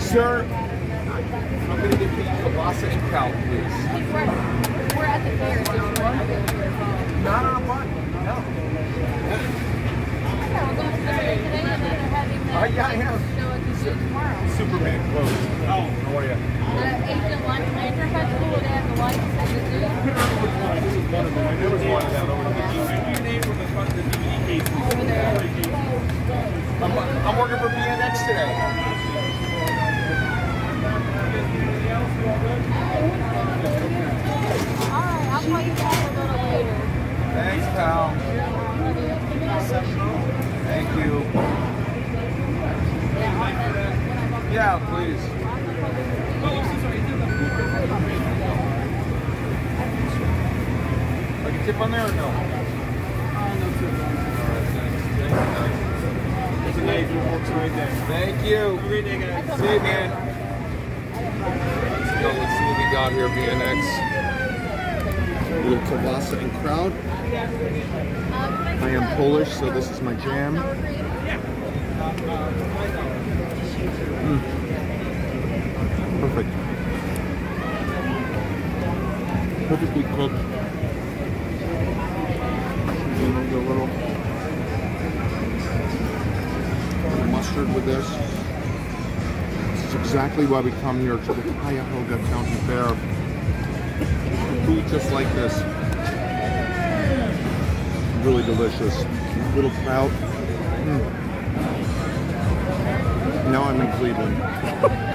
Sir, I'm going to get the kielbasa and kraut, please. We're at the fair. Not on a button, no. Yeah, we're going to the fair today, and then they're having the yeah, I am. show at the zoo tomorrow. Superman clothes. Oh, how are you? The Asian Lunch Lantern Festival, where they have the lights at the zoo. I knew it was one of them over there. Over there. I'm working for BNX today. Alright, I'll call you back a little later. Thanks, pal. Thank you. Yeah, please. I can tip on there or no? No tip on there. There's a knife right there. Thank you. Have a great day, guys. See you, man. Let's see what we got here, BNX. A little kielbasa and kraut. I am Polish, so this is my jam. Perfect. Perfectly cooked. A little mustard with this. This is exactly why we come here to the Cuyahoga County Fair. Food just like this. Really delicious. Little kraut. Now I'm in Cleveland.